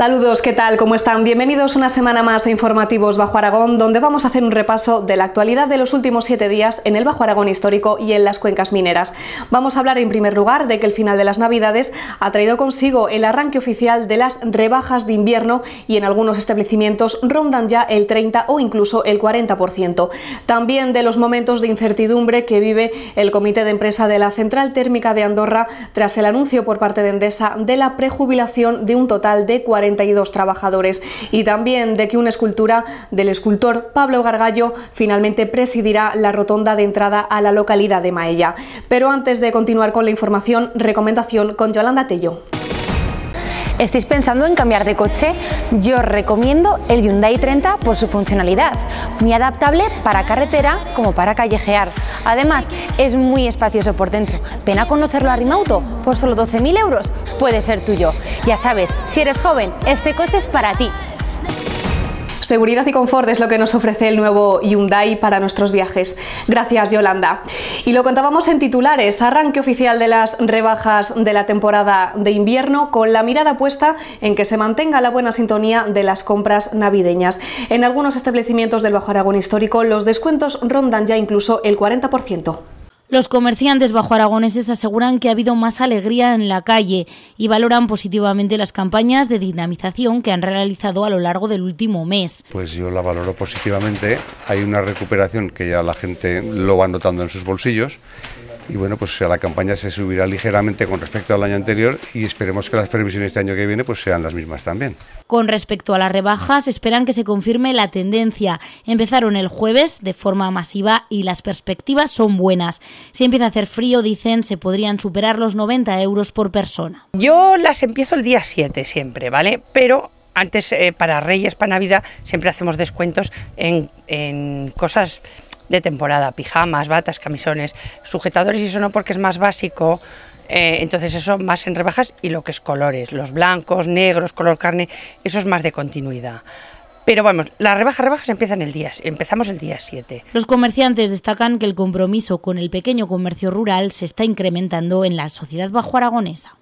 Saludos, ¿qué tal? ¿Cómo están? Bienvenidos una semana más a Informativos Bajo Aragón, donde vamos a hacer un repaso de la actualidad de los últimos 7 días en el Bajo Aragón histórico y en las cuencas mineras. Vamos a hablar en primer lugar de que el final de las Navidades ha traído consigo el arranque oficial de las rebajas de invierno y en algunos establecimientos rondan ya el 30 o incluso el 40%. También de los momentos de incertidumbre que vive el Comité de Empresa de la Central Térmica de Andorra tras el anuncio por parte de Endesa de la prejubilación de un total de 42 trabajadores y también de que una escultura del escultor Pablo Gargallo finalmente presidirá la rotonda de entrada a la localidad de Maella. Pero antes de continuar con la información, recomendación con Yolanda Tello. ¿Estáis pensando en cambiar de coche? Yo os recomiendo el Hyundai 30 por su funcionalidad, muy adaptable para carretera como para callejear. Además, es muy espacioso por dentro. Ven a conocerlo a Rimauto, por solo 12.000 euros puede ser tuyo. Ya sabes, si eres joven, este coche es para ti. Seguridad y confort es lo que nos ofrece el nuevo Hyundai para nuestros viajes. Gracias, Yolanda. Y lo contábamos en titulares, arranque oficial de las rebajas de la temporada de invierno con la mirada puesta en que se mantenga la buena sintonía de las compras navideñas. En algunos establecimientos del Bajo Aragón histórico los descuentos rondan ya incluso el 40%. Los comerciantes bajoaragoneses aseguran que ha habido más alegría en la calle y valoran positivamente las campañas de dinamización que han realizado a lo largo del último mes. Pues yo la valoro positivamente, hay una recuperación que ya la gente lo va notando en sus bolsillos y bueno, pues la campaña se subirá ligeramente con respecto al año anterior y esperemos que las previsiones de año que viene pues sean las mismas también. Con respecto a las rebajas, esperan que se confirme la tendencia. Empezaron el jueves de forma masiva y las perspectivas son buenas. Si empieza a hacer frío, dicen, se podrían superar los 90 euros por persona. Yo las empiezo el día 7 siempre, ¿vale? Pero antes, para Reyes, para Navidad, siempre hacemos descuentos en cosas de temporada, pijamas, batas, camisones, sujetadores y eso no porque es más básico, entonces eso más en rebajas y lo que es colores, los blancos, negros, color carne, eso es más de continuidad. Pero vamos, las rebajas empezamos el día 7. Los comerciantes destacan que el compromiso con el pequeño comercio rural se está incrementando en la sociedad bajoaragonesa.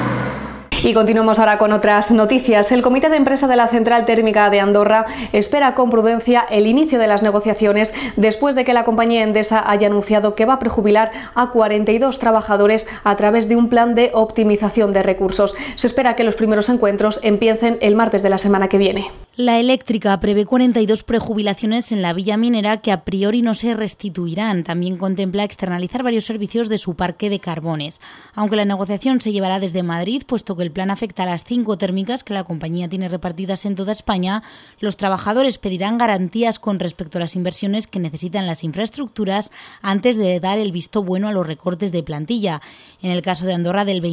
Y continuamos ahora con otras noticias. El Comité de Empresa de la Central Térmica de Andorra espera con prudencia el inicio de las negociaciones después de que la compañía Endesa haya anunciado que va a prejubilar a 42 trabajadores a través de un plan de optimización de recursos. Se espera que los primeros encuentros empiecen el martes de la semana que viene. La eléctrica prevé 42 prejubilaciones en la villa minera que a priori no se restituirán. También contempla externalizar varios servicios de su parque de carbones. Aunque la negociación se llevará desde Madrid, puesto que el plan afecta a las 5 térmicas que la compañía tiene repartidas en toda España, los trabajadores pedirán garantías con respecto a las inversiones que necesitan las infraestructuras antes de dar el visto bueno a los recortes de plantilla. En el caso de Andorra, del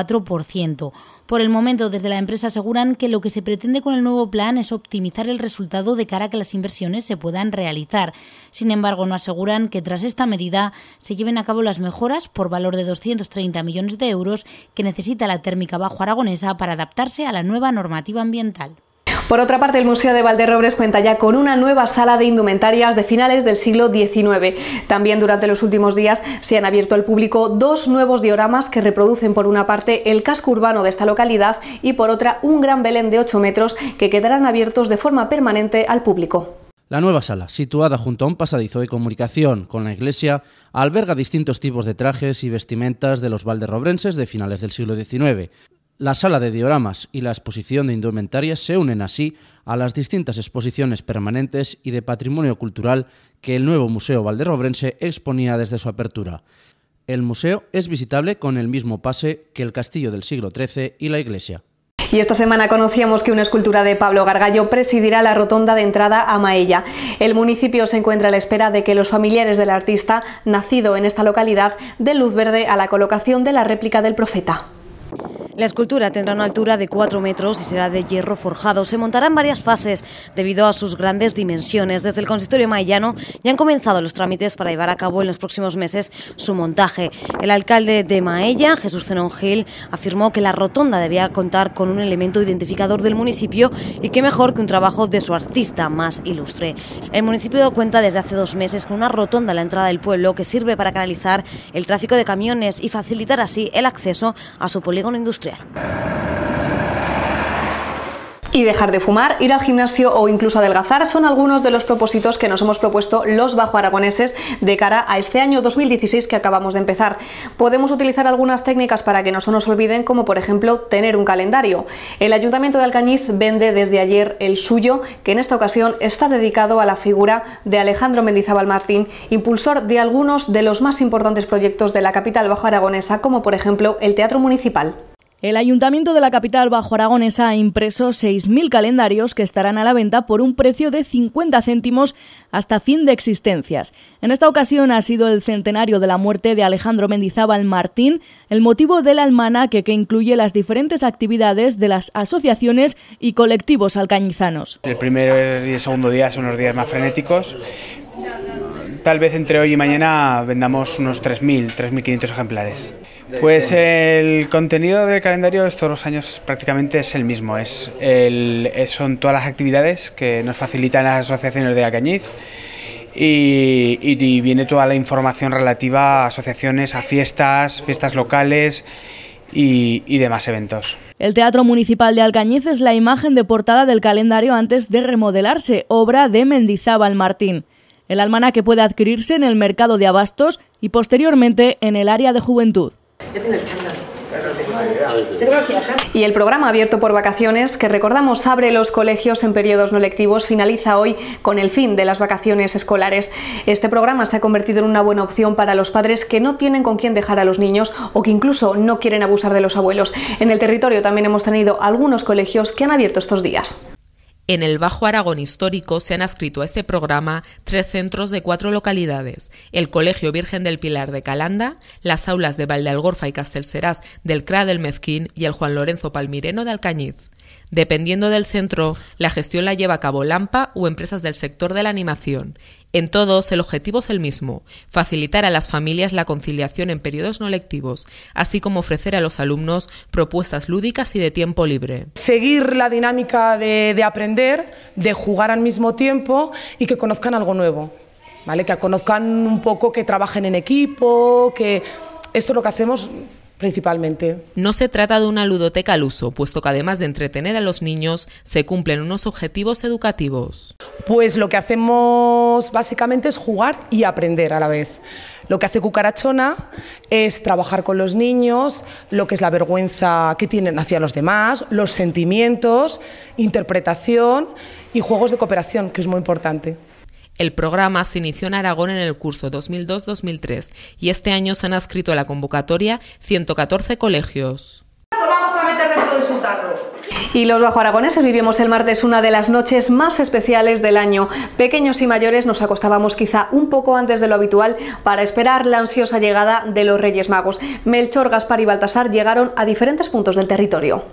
24%. Por el momento, desde la empresa aseguran que lo que se pretende con el nuevo plan es optimizar el resultado de cara a que las inversiones se puedan realizar. Sin embargo, no aseguran que tras esta medida se lleven a cabo las mejoras por valor de 230 millones de euros que necesita la térmica bajoaragonesa para adaptarse a la nueva normativa ambiental. Por otra parte, el Museo de Valderrobres cuenta ya con una nueva sala de indumentarias de finales del siglo XIX. También durante los últimos días se han abierto al público 2 nuevos dioramas que reproducen por una parte el casco urbano de esta localidad y por otra un gran Belén de 8 metros que quedarán abiertos de forma permanente al público. La nueva sala, situada junto a un pasadizo de comunicación con la iglesia, alberga distintos tipos de trajes y vestimentas de los valderrobrenses de finales del siglo XIX. La sala de dioramas y la exposición de indumentarias se unen así a las distintas exposiciones permanentes y de patrimonio cultural que el nuevo Museo Valderrobrense exponía desde su apertura. El museo es visitable con el mismo pase que el castillo del siglo XIII y la iglesia. Y esta semana conocíamos que una escultura de Pablo Gargallo presidirá la rotonda de entrada a Maella. El municipio se encuentra a la espera de que los familiares del artista, nacido en esta localidad, den luz verde a la colocación de la réplica del profeta. La escultura tendrá una altura de 4 metros y será de hierro forjado. Se montará en varias fases debido a sus grandes dimensiones. Desde el consistorio maellano ya han comenzado los trámites para llevar a cabo en los próximos meses su montaje. El alcalde de Maella, Jesús Zenón Gil, afirmó que la rotonda debía contar con un elemento identificador del municipio y qué mejor que un trabajo de su artista más ilustre. El municipio cuenta desde hace 2 meses con una rotonda a la entrada del pueblo que sirve para canalizar el tráfico de camiones y facilitar así el acceso a su polígono industrial. Y dejar de fumar, ir al gimnasio o incluso adelgazar son algunos de los propósitos que nos hemos propuesto los bajoaragoneses de cara a este año 2016 que acabamos de empezar. Podemos utilizar algunas técnicas para que no se nos olviden, como por ejemplo tener un calendario. El Ayuntamiento de Alcañiz vende desde ayer el suyo, que en esta ocasión está dedicado a la figura de Alejandro Mendizábal Martín, impulsor de algunos de los más importantes proyectos de la capital bajoaragonesa, como por ejemplo el Teatro Municipal. El Ayuntamiento de la capital bajoaragonesa ha impreso 6.000 calendarios que estarán a la venta por un precio de 50 céntimos hasta fin de existencias. En esta ocasión ha sido el centenario de la muerte de Alejandro Mendizábal Martín el motivo del almanaque, que incluye las diferentes actividades de las asociaciones y colectivos alcañizanos. El primer y el segundo día son los días más frenéticos. Tal vez entre hoy y mañana vendamos unos 3.500 ejemplares. Pues el contenido del calendario todos los años prácticamente es el mismo. Son todas las actividades que nos facilitan las asociaciones de Alcañiz y viene toda la información relativa a asociaciones, a fiestas locales y demás eventos. El Teatro Municipal de Alcañiz es la imagen de portada del calendario antes de remodelarse, obra de Mendizábal Martín. El almanaque puede adquirirse en el mercado de abastos y posteriormente en el área de juventud. Y el programa abierto por vacaciones, que recordamos abre los colegios en periodos no lectivos, finaliza hoy con el fin de las vacaciones escolares. Este programa se ha convertido en una buena opción para los padres que no tienen con quién dejar a los niños o que incluso no quieren abusar de los abuelos. En el territorio también hemos tenido algunos colegios que han abierto estos días. En el Bajo Aragón histórico se han adscrito a este programa 3 centros de 4 localidades: el Colegio Virgen del Pilar de Calanda, las aulas de Valdealgorfa y Castellserás del CRA del Mezquín y el Juan Lorenzo Palmireno de Alcañiz. Dependiendo del centro, la gestión la lleva a cabo Lampa o empresas del sector de la animación. En todos, el objetivo es el mismo: facilitar a las familias la conciliación en periodos no lectivos, así como ofrecer a los alumnos propuestas lúdicas y de tiempo libre. Seguir la dinámica de aprender, de jugar al mismo tiempo y que conozcan algo nuevo, ¿vale? Que conozcan un poco, que trabajen en equipo, que esto es lo que hacemos principalmente. No se trata de una ludoteca al uso, puesto que además de entretener a los niños, se cumplen unos objetivos educativos. Pues lo que hacemos básicamente es jugar y aprender a la vez. Lo que hace Cucarachona es trabajar con los niños lo que es la vergüenza que tienen hacia los demás, los sentimientos, interpretación y juegos de cooperación, que es muy importante. El programa se inició en Aragón en el curso 2002-2003 y este año se han adscrito a la convocatoria 114 colegios. Lo vamos a meter dentro de su tarro. Y los bajoaragoneses vivimos el martes una de las noches más especiales del año. Pequeños y mayores nos acostábamos quizá un poco antes de lo habitual para esperar la ansiosa llegada de los Reyes Magos. Melchor, Gaspar y Baltasar llegaron a diferentes puntos del territorio.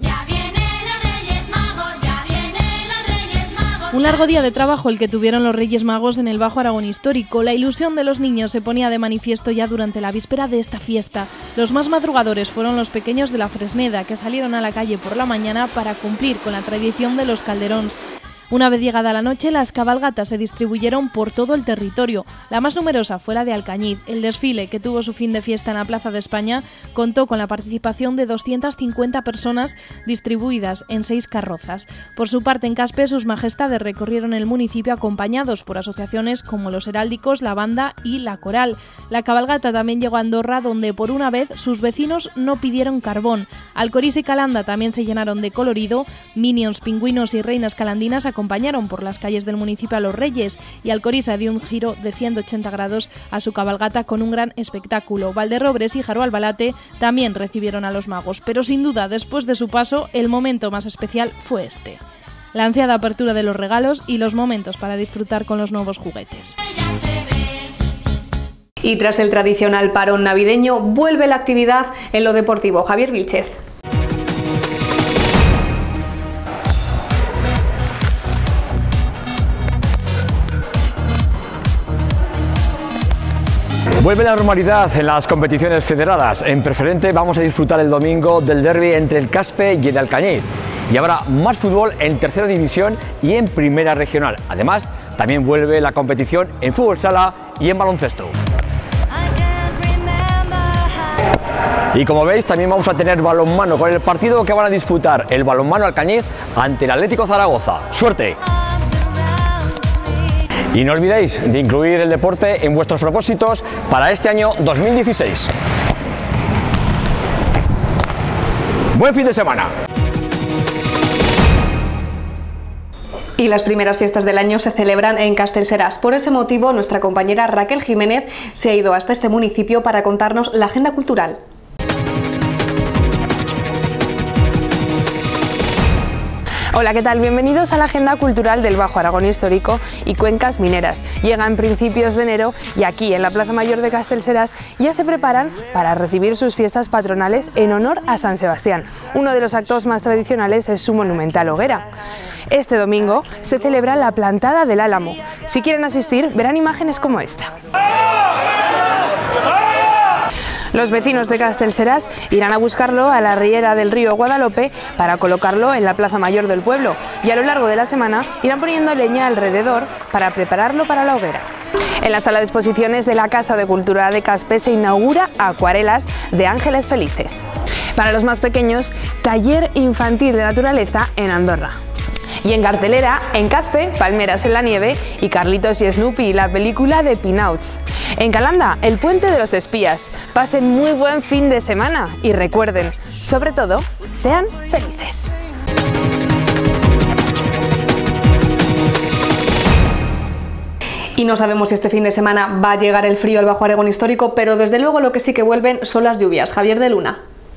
Un largo día de trabajo el que tuvieron los Reyes Magos en el Bajo Aragón histórico. La ilusión de los niños se ponía de manifiesto ya durante la víspera de esta fiesta. Los más madrugadores fueron los pequeños de la Fresneda, que salieron a la calle por la mañana para cumplir con la tradición de los calderóns. Una vez llegada la noche, las cabalgatas se distribuyeron por todo el territorio. La más numerosa fue la de Alcañiz. El desfile, que tuvo su fin de fiesta en la Plaza de España, contó con la participación de 250 personas distribuidas en 6 carrozas. Por su parte, en Caspe, sus majestades recorrieron el municipio acompañados por asociaciones como los heráldicos, la banda y la coral. La cabalgata también llegó a Andorra, donde por una vez sus vecinos no pidieron carbón. Alcorís y Calanda también se llenaron de colorido. Minions, pingüinos y reinas calandinas acompañaron por las calles del municipio a los Reyes, y Alcorisa dio un giro de 180 grados a su cabalgata con un gran espectáculo. Valderrobres y Jaro Albalate también recibieron a los magos, pero sin duda, después de su paso, el momento más especial fue este: la ansiada apertura de los regalos y los momentos para disfrutar con los nuevos juguetes. Y tras el tradicional parón navideño, vuelve la actividad en lo deportivo. Javier Vilchez. Vuelve la normalidad en las competiciones federadas. En preferente vamos a disfrutar el domingo del derbi entre el Caspe y el Alcañiz. Y habrá más fútbol en tercera división y en primera regional. Además, también vuelve la competición en fútbol sala y en baloncesto. Y como veis, también vamos a tener balonmano con el partido que van a disputar el Balonmano Alcañiz ante el Atlético Zaragoza. ¡Suerte! Y no olvidéis de incluir el deporte en vuestros propósitos para este año 2016. ¡Buen fin de semana! Y las primeras fiestas del año se celebran en Castellserás. Por ese motivo, nuestra compañera Raquel Jiménez se ha ido hasta este municipio para contarnos la agenda cultural. Hola, ¿qué tal? Bienvenidos a la agenda cultural del Bajo Aragón Histórico y Cuencas Mineras. Llega en principios de enero y aquí, en la Plaza Mayor de Castellserás, ya se preparan para recibir sus fiestas patronales en honor a San Sebastián. Uno de los actos más tradicionales es su monumental hoguera. Este domingo se celebra la plantada del Álamo. Si quieren asistir, verán imágenes como esta. Los vecinos de Castellserás irán a buscarlo a la riera del río Guadalope para colocarlo en la plaza mayor del pueblo y a lo largo de la semana irán poniendo leña alrededor para prepararlo para la hoguera. En la sala de exposiciones de la Casa de Cultura de Caspe se inaugura Acuarelas de Ángeles Felices. Para los más pequeños, taller infantil de naturaleza en Andorra. Y en cartelera, en Caspe, Palmeras en la nieve y Carlitos y Snoopy, la película de Pinauts. En Calanda, El puente de los espías. Pasen muy buen fin de semana y recuerden, sobre todo, sean felices. Y no sabemos si este fin de semana va a llegar el frío al Bajo Aragón Histórico, pero desde luego lo que sí que vuelven son las lluvias. Javier de Luna.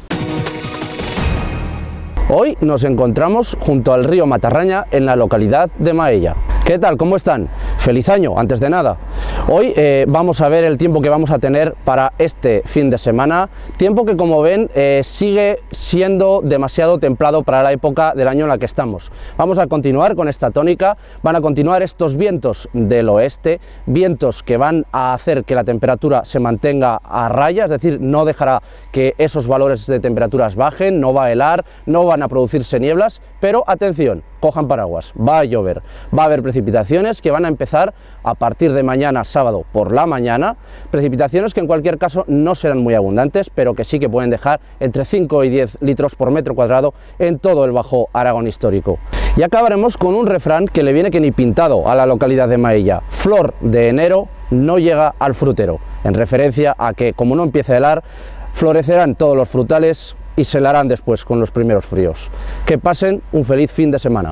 Hoy nos encontramos junto al río Matarraña en la localidad de Maella. ¿Qué tal? ¿Cómo están? ¡Feliz año! Antes de nada, hoy vamos a ver el tiempo que vamos a tener para este fin de semana, tiempo que, como ven, sigue siendo demasiado templado para la época del año en la que estamos. Vamos a continuar con esta tónica, van a continuar estos vientos del oeste, vientos que van a hacer que la temperatura se mantenga a raya, es decir, no dejará que esos valores de temperaturas bajen, no va a helar, no van a producirse nieblas, pero atención, cojan paraguas, va a llover, va a haber precipitaciones que van a empezar a partir de mañana sábado por la mañana, precipitaciones que en cualquier caso no serán muy abundantes, pero que sí que pueden dejar entre 5 y 10 litros por metro cuadrado en todo el Bajo Aragón Histórico. Y acabaremos con un refrán que le viene que ni pintado a la localidad de Maella: flor de enero no llega al frutero, en referencia a que, como no empieza a helar, florecerán todos los frutales y se la harán después con los primeros fríos. Que pasen un feliz fin de semana.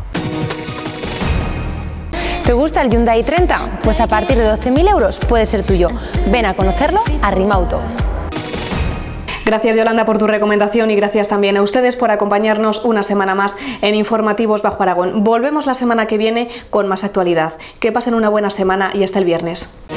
¿Te gusta el Hyundai 30? Pues a partir de 12.000 euros puede ser tuyo. Ven a conocerlo a Rimauto. Gracias, Yolanda, por tu recomendación y gracias también a ustedes por acompañarnos una semana más en Informativos Bajo Aragón. Volvemos la semana que viene con más actualidad. Que pasen una buena semana y hasta el viernes.